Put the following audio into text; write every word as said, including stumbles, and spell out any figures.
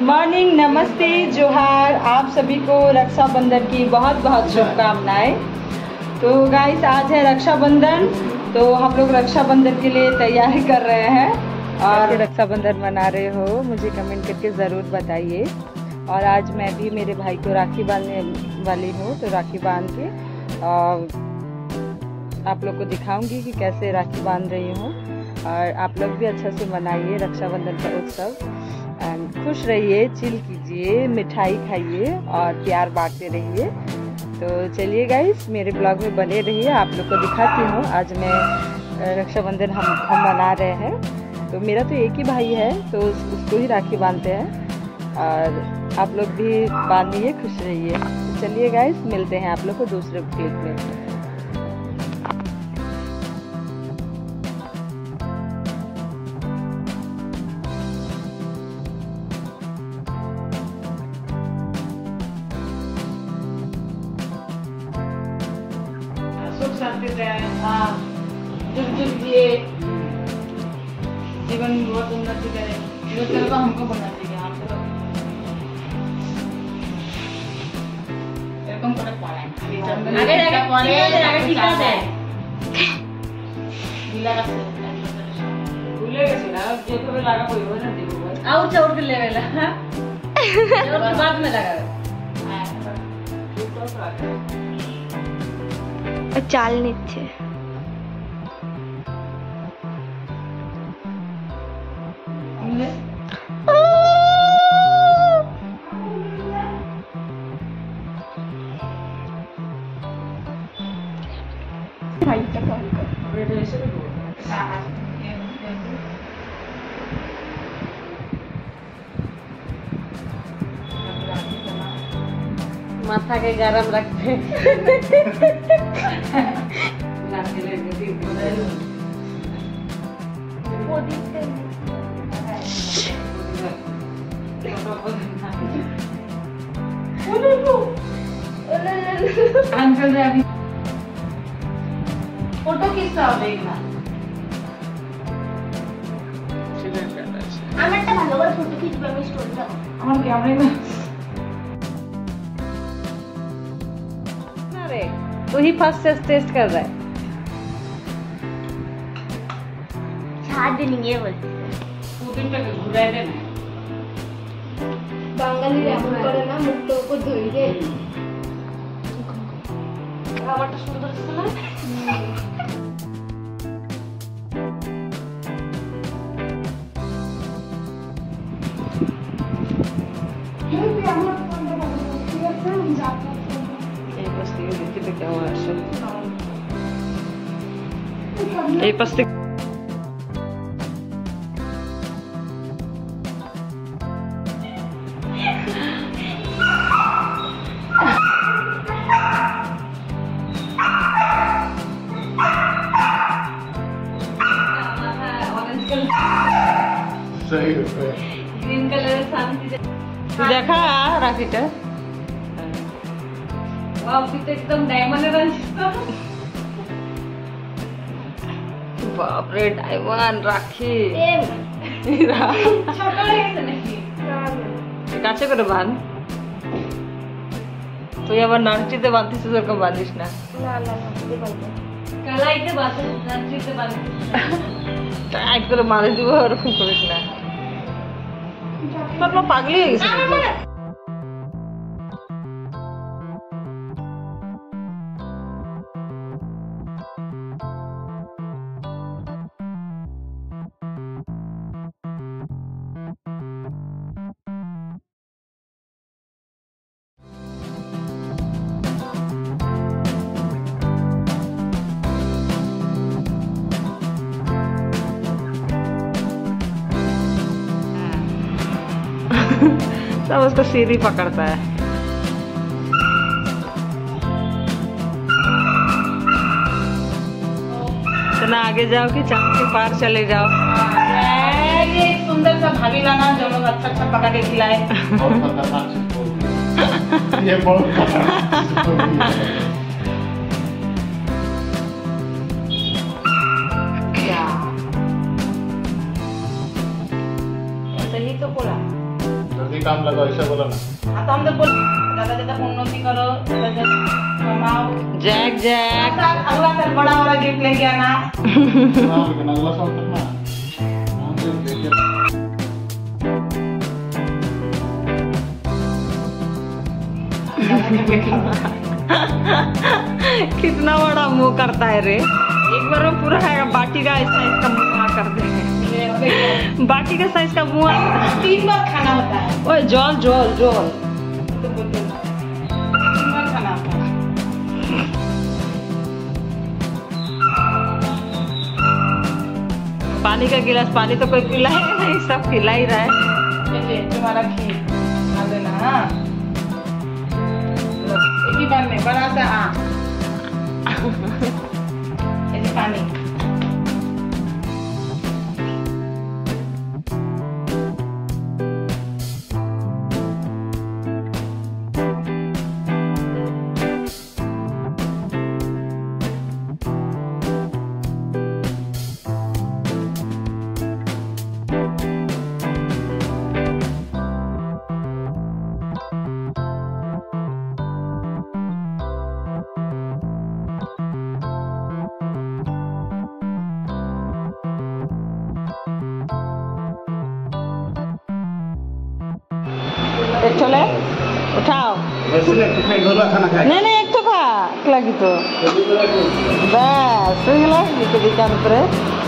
Morning, नमस्ते, जोहार। आप सभी को रक्षाबंधन की बहुत बहुत शुभकामनाएं। तो गाइस आज है रक्षाबंधन, तो हम लोग रक्षाबंधन के लिए तैयारी कर रहे हैं। और रक्षाबंधन मना रहे हो मुझे कमेंट करके ज़रूर बताइए। और आज मैं भी मेरे भाई को राखी बांधने वाली हूँ, तो राखी बांध के आप लोग को दिखाऊंगी कि कैसे राखी बांध रही हूँ। और आप लोग भी अच्छा से मनाइए रक्षाबंधन का उत्सव एंड खुश रहिए, चिल कीजिए, मिठाई खाइए और प्यार बांटते रहिए। तो चलिए गाइस मेरे ब्लॉग में बने रहिए, आप लोग को दिखाती हूँ। आज मैं रक्षाबंधन हम हम मना रहे हैं। तो मेरा तो एक ही भाई है, तो उस, उसको ही राखी बांधते हैं। और आप लोग भी बांधिए, खुश रहिए। तो चलिए गाइस मिलते हैं आप लोग को दूसरे क्लिप में। सुख शांति हाँ जुल जिए, जीवन बहुत उन्नति करे, जो तरह हमको बनना चाहिए। आप तो एरकम करे पड़े आगे आगे पड़े आगे ठीक है नीला का भूले के सुना जो तो लगा कोई हो ना देखो और चौड़ के लेवेला हां और के बाद में लगा चाल নিচ্ছে माथा के गरम रखते अंकल ने अभी फोटो किसका देखना আমারটা ভালো করে ফটো খিচবে আমি স্টোরি দাও আমার ক্যামেরা में अरे तू ही फर्स्ट टेस्ट कर रहा है ছাড় দিন ये বলতে পুটিনটাকে ঘুরাই দে না বাঙালির এমন করে না মুখটা উপর ধরে খাবারটা সুন্দর ছিল না এই পাশ থেকে सही है ग्रीन कलर शांति देखा राखीটা वाव किती एकदम डायमंड रंगीत बाप रे डायमंड राखी ছোট হয়েছে নাকি কাছে করে বাঁধ তুই আবার নারচিতে বাঁধছিস এরকম বাঁধিস না না না না বলবো কালাইতে বাঁধ নারচিতে বাঁধিস টাইট করে মারে দিব এরকম করিস না তোর মা পাগলি হয়ে গেছে सब उसको सीधी पकड़ता है। इतना आगे जाओ कि चांद के पार चले जाओ। ये एक सुंदर सा भाभी लाना जो लोग अच्छा अच्छा पका के खिलाए। ये बहुत खतरनाक क्या सही तो बोला। जल्दी काम लगाओ ऐसा बोला ना। हाँ तो हम तो बोल ज्यादा ज्यादा उन्नति करो, ज्यादा ज्यादा कमाओ। जैक जैक अगला साल अगला साल बड़ा वाला गिफ्ट लेके आना। हाँ, लेकिन अगला साल तक ना हाँ, तो लेके कितना बड़ा मुंह करता है रे। एक बार वो पूरा है बाटी का साइज का मुंह कर दे। बाटी का साइज का मुंह तीन बार खाना होता है। ओए जॉल जॉल जॉल तो बोलते हैं, तीन बार खाना होता है। पानी का गिलास, पानी तो कोई पिलाएगा नहीं, सब खिला ही रहा है। ये ले तुम्हारा खीर खा लेना। हाँ लो, एक ही बार में बड़ा सा हाँ ऐसे पानी। एक ठोले उठाओ। वैसे ले कितने गोला खाना खाए। नहीं नहीं एक तो खा लगी तो बस सुन लो दुकान पर